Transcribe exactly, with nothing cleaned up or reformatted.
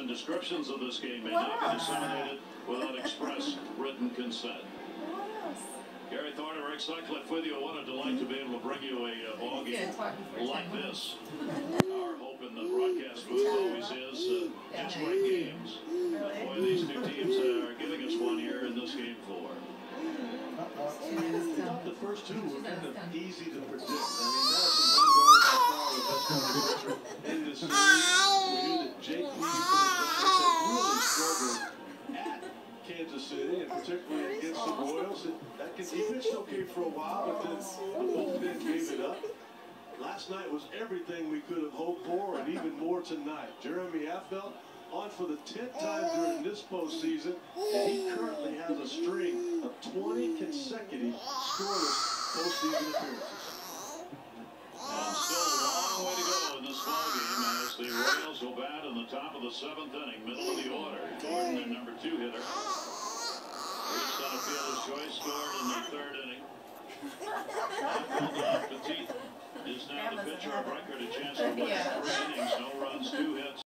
and descriptions of this game may not be disseminated without express written consent. Gary Thorne and Rick Sutcliffe with you. What a delight to be able to bring you a uh, ball game like this. Our hope in the broadcast booth always is uh, just great games. And boy, these two teams are giving us one here in this game four. The first two were kind of easy to predict. I mean, Madison Bumgarner by far the best pitcher in this series. We knew that Jake Lee for the Giants had really struggled at Kansas City, and particularly against the Royals. That can, he pitched okay for a while, but then the bullpen gave it up. Last night was everything we could have hoped for, and even more tonight. Jeremy Affeldt on for the tenth time during this postseason, and he currently has a string of twenty consecutive scoreless postseason appearances. And still a long way to go in this ballgame as the Royals go bat in the top of the seventh inning, middle of the order. Gordon, their number two hitter, reached on a fielder's choice, scored in the third inning. Petit is now the pitcher of record, a chance to win three innings, no runs, two hits.